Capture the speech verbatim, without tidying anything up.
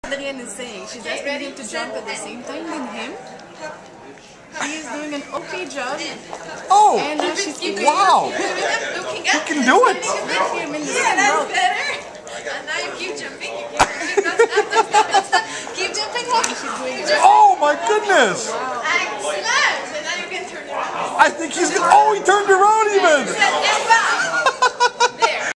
Adrienne is saying she's asking him to jump at the same time with him. He is doing an okay job. Oh! And now she's keeping wow! looking You can do it! him in the Yeah, same that's rope. better. And now you keep jumping, you keep jumping. Stop, stop, stop, stop. Keep jumping. She's doing Oh my goodness! Excellent. And now you can turn around. I think he's gonna. Oh, he turned around even!